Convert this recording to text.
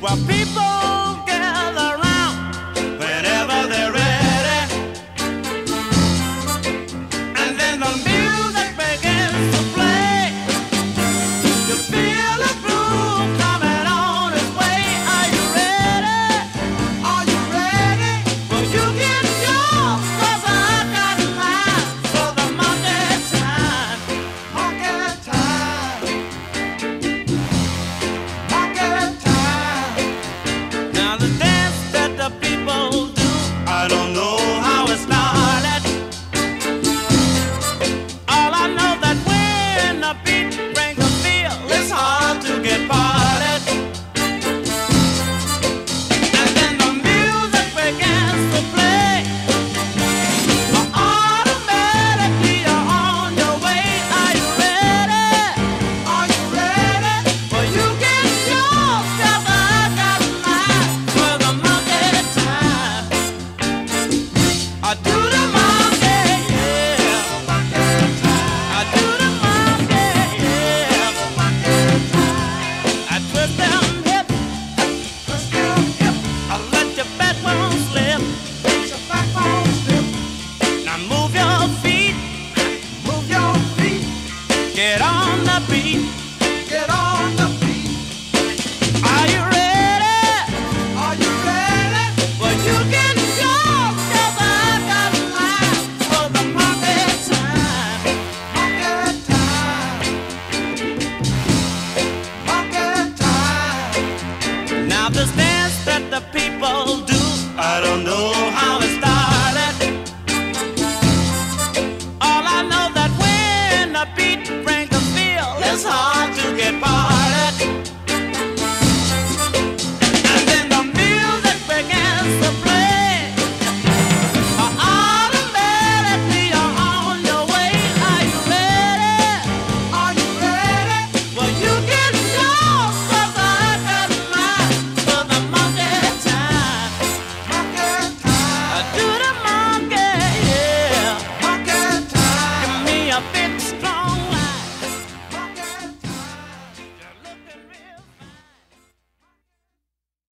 while people gather round whenever they're ready. And then the music begins to play. You feel the groove coming on its way. Are you ready? Are you ready? Well, you get yours, 'cause I got mine for the monkey time. Monkey time. Monkey time. Now the dance that the people do, I don't know how it started. All I know that when the beat brings a feel, it's hard to get parted. And then the music begins to play. Automatically you're on your way. Are you ready? Are you ready? Well, you get yours, 'cause I got mine for the monkey time. I do the monkey, yeah. I do the monkey, yeah. I twist them hips, I let your backbone slip. Now move your feet, get on the beat. Are you ready? Well, you can go, 'cause I got mine for the monkey time. Now this